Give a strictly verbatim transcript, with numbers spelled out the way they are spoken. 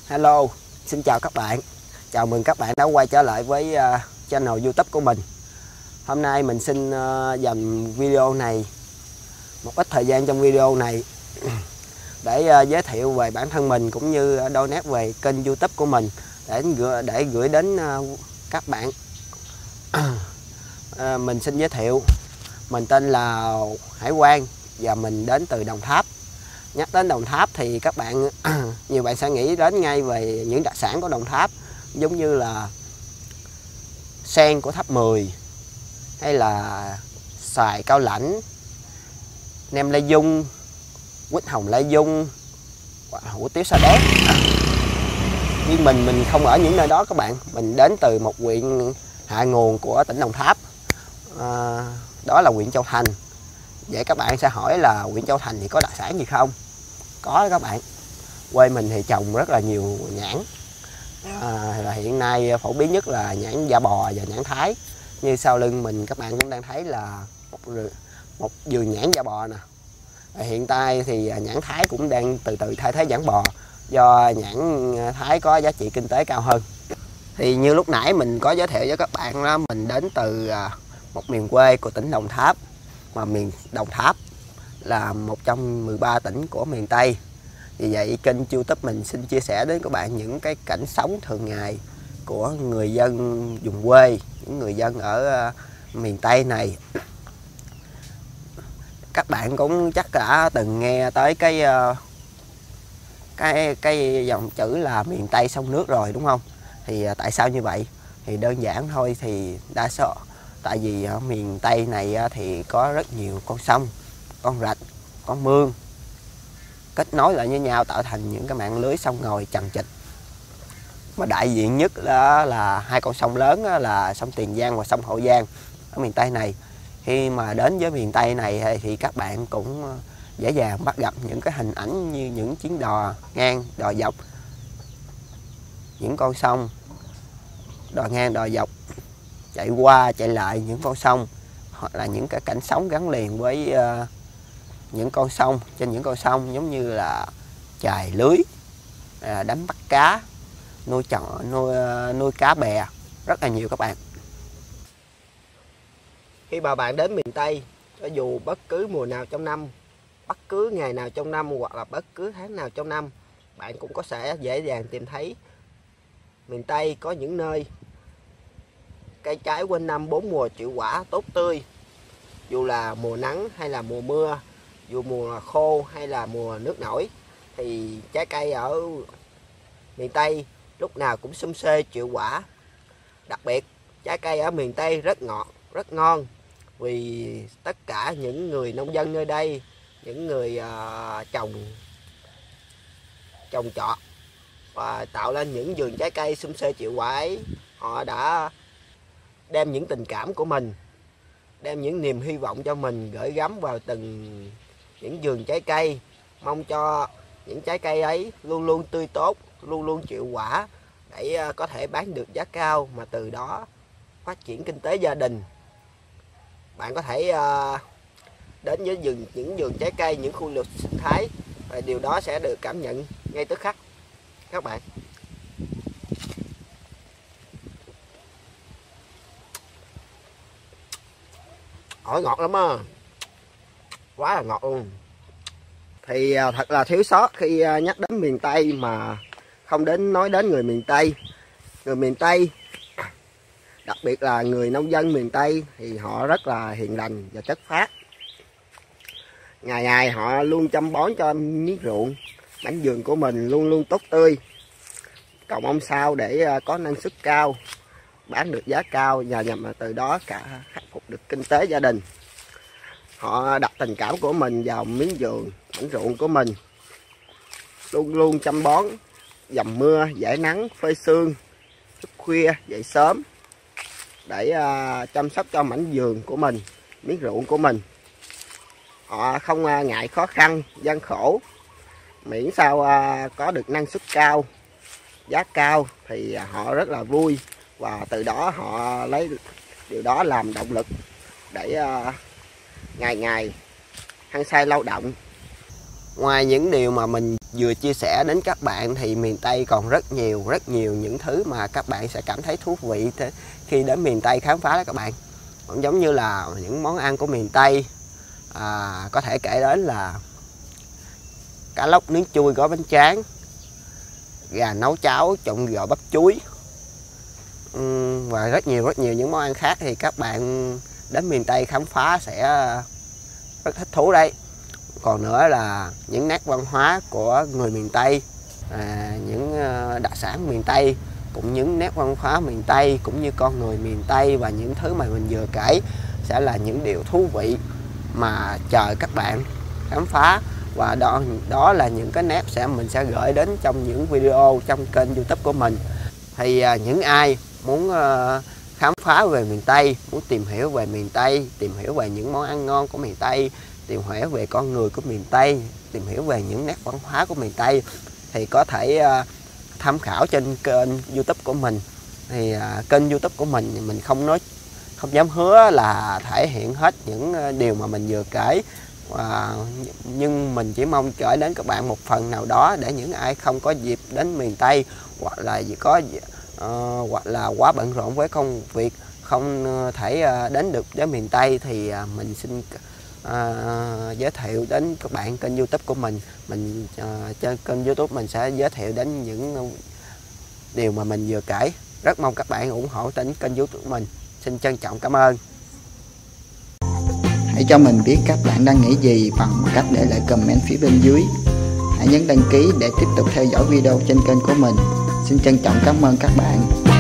Hello, xin chào các bạn. Chào mừng các bạn đã quay trở lại với uh, channel YouTube của mình. Hôm nay mình xin uh, dành video này, một ít thời gian trong video này để uh, giới thiệu về bản thân mình cũng như đôi nét về kênh YouTube của mình để gửi, để gửi đến uh, các bạn. uh, Mình xin giới thiệu, mình tên là Hải Quang và mình đến từ Đồng Tháp. Nhắc đến Đồng Tháp thì các bạn nhiều bạn sẽ nghĩ đến ngay về những đặc sản của Đồng Tháp, giống như là sen của Tháp Mười, hay là xoài Cao Lãnh, nem Lai Dung, quýt hồng Lai Dung, hủ tiếu Sa Đéc. Nhưng mình mình không ở những nơi đó các bạn. Mình đến từ một huyện hạ nguồn của tỉnh Đồng Tháp, à, đó là huyện Châu Thành. Vậy các bạn sẽ hỏi là huyện Châu Thành thì có đặc sản gì không? Có đó các bạn. Quê mình thì trồng rất là nhiều nhãn, à, là hiện nay phổ biến nhất là nhãn da bò và nhãn Thái. Như sau lưng mình các bạn cũng đang thấy là một, một vườn nhãn da bò nè. Hiện tại thì nhãn Thái cũng đang từ từ thay thế nhãn bò, do nhãn Thái có giá trị kinh tế cao hơn. Thì như lúc nãy mình có giới thiệu với các bạn đó, mình đến từ một miền quê của tỉnh Đồng Tháp, mà miền Đồng Tháp là một trong mười ba tỉnh của miền Tây. Vì vậy kênh YouTube mình xin chia sẻ đến các bạn những cái cảnh sống thường ngày của người dân vùng quê, những người dân ở miền Tây này. Các bạn cũng chắc đã từng nghe tới cái cái cái dòng chữ là miền Tây sông nước rồi đúng không? Thì tại sao như vậy? Thì đơn giản thôi, thì đa số tại vì ở miền Tây này thì có rất nhiều con sông, con rạch, con mương kết nối lại với nhau tạo thành những cái mạng lưới sông ngòi chằng chịt. Mà đại diện nhất đó là hai con sông lớn, là sông Tiền Giang và sông Hậu Giang ở miền Tây này. Khi mà đến với miền Tây này thì các bạn cũng dễ dàng bắt gặp những cái hình ảnh như những chuyến đò ngang, đò dọc, những con sông đò ngang, đò dọc chạy qua chạy lại những con sông, hoặc là những cái cảnh sống gắn liền với uh, những con sông. Trên những con sông giống như là chài lưới, uh, đánh bắt cá, nuôi trò nuôi uh, nuôi cá bè, rất là nhiều các bạn. Khi mà bạn đến miền Tây, cho dù bất cứ mùa nào trong năm, bất cứ ngày nào trong năm, hoặc là bất cứ tháng nào trong năm, bạn cũng có sẽ dễ dàng tìm thấy miền Tây có những nơi cây trái quanh năm bốn mùa chịu quả tốt tươi. Dù là mùa nắng hay là mùa mưa, dù mùa khô hay là mùa nước nổi, thì trái cây ở miền Tây lúc nào cũng sum xê chịu quả. Đặc biệt trái cây ở miền Tây rất ngọt, rất ngon, vì tất cả những người nông dân nơi đây, những người uh, trồng trồng trọt và tạo lên những vườn trái cây sum xê chịu quả ấy, họ đã đem những tình cảm của mình, đem những niềm hy vọng cho mình gửi gắm vào từng những vườn trái cây, mong cho những trái cây ấy luôn luôn tươi tốt, luôn luôn chịu quả để có thể bán được giá cao, mà từ đó phát triển kinh tế gia đình. Bạn có thể uh, đến với vườn, những vườn trái cây, những khu du lịch sinh thái, và điều đó sẽ được cảm nhận ngay tức khắc các bạn. Ổi ngọt lắm á, quá là ngọt luôn. Thì thật là thiếu sót khi nhắc đến miền Tây mà không đến nói đến người miền Tây. Người miền Tây, đặc biệt là người nông dân miền Tây, thì họ rất là hiền lành và chất phác. Ngày ngày họ luôn chăm bón cho miếng ruộng, mảnh vườn của mình luôn luôn tốt tươi, cầu mong sao để có năng suất cao, bán được giá cao, và nhằm từ đó cả khắc phục được kinh tế gia đình. Họ đặt tình cảm của mình vào miếng vườn, mảnh ruộng của mình, luôn luôn chăm bón, dầm mưa, dãi nắng, phơi sương, thức khuya, dậy sớm để uh, chăm sóc cho mảnh vườn của mình, miếng ruộng của mình. Họ không uh, ngại khó khăn, gian khổ, miễn sao uh, có được năng suất cao, giá cao thì họ rất là vui, và từ đó họ lấy điều đó làm động lực để uh, ngày ngày hăng say lao động. Ngoài những điều mà mình vừa chia sẻ đến các bạn thì miền Tây còn rất nhiều, rất nhiều những thứ mà các bạn sẽ cảm thấy thú vị khi đến miền Tây khám phá đó các bạn. Cũng giống như là những món ăn của miền Tây, à, có thể kể đến là cá lóc nướng chui gói bánh tráng, gà nấu cháo trộn gạo bắp chuối, uhm, và rất nhiều rất nhiều những món ăn khác thì các bạn đến miền Tây khám phá sẽ rất thích thú đây. Còn nữa là những nét văn hóa của người miền Tây, à, những đặc sản miền Tây, cũng những nét văn hóa miền Tây, cũng như con người miền Tây, và những thứ mà mình vừa kể sẽ là những điều thú vị mà chờ các bạn khám phá. Và đó đó là những cái nét sẽ mình sẽ gửi đến trong những video trong kênh YouTube của mình. Thì à, những ai muốn à, khám phá về miền Tây, muốn tìm hiểu về miền Tây, tìm hiểu về những món ăn ngon của miền Tây, tìm hiểu về con người của miền Tây, tìm hiểu về những nét văn hóa của miền Tây, thì có thể uh, tham khảo trên kênh YouTube của mình. Thì uh, kênh YouTube của mình mình không nói không dám hứa là thể hiện hết những điều mà mình vừa kể, uh, nhưng mình chỉ mong gửi đến các bạn một phần nào đó để những ai không có dịp đến miền Tây, hoặc là có uh, hoặc là quá bận rộn với công việc không thể uh, đến được đến miền Tây, thì uh, mình xin À, giới thiệu đến các bạn kênh YouTube của mình. Mình à, trên kênh YouTube mình sẽ giới thiệu đến những điều mà mình vừa kể. Rất mong các bạn ủng hộ đến kênh YouTube của mình. Xin trân trọng cảm ơn. Hãy cho mình biết các bạn đang nghĩ gì bằng cách để lại comment phía bên dưới. Hãy nhấn đăng ký để tiếp tục theo dõi video trên kênh của mình. Xin trân trọng cảm ơn các bạn.